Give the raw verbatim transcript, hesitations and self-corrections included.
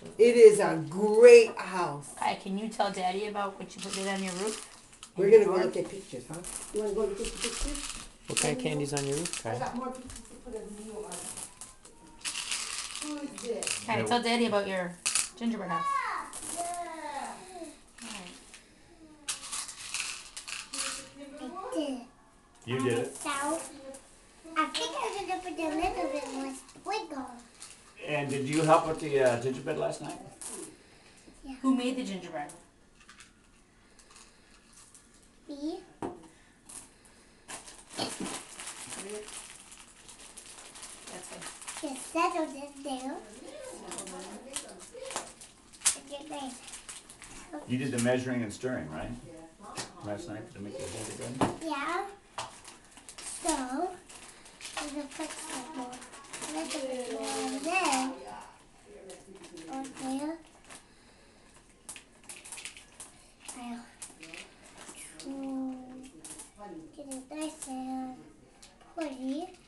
It is a great house. Hi, can you tell Daddy about what you put did on your roof? We're gonna go look at pictures, huh? You wanna go look at the pictures? What kind of candy's on your roof, I Kai? got more pictures to put a meal on. Who is this? Hi, tell Daddy about your gingerbread house. Yeah. I did. You did it. So, I think I was gonna put a little bit more sprinkle. And did you help with the uh, gingerbread last night? Yeah. Who made the gingerbread? Me? That's good. Just settled it there. Okay, great. You did the measuring and stirring, right? Last night to make the gingerbread? Yeah. So, I'm gonna put some more. A little bit more in there. Okay. I'll to get it nice and pretty.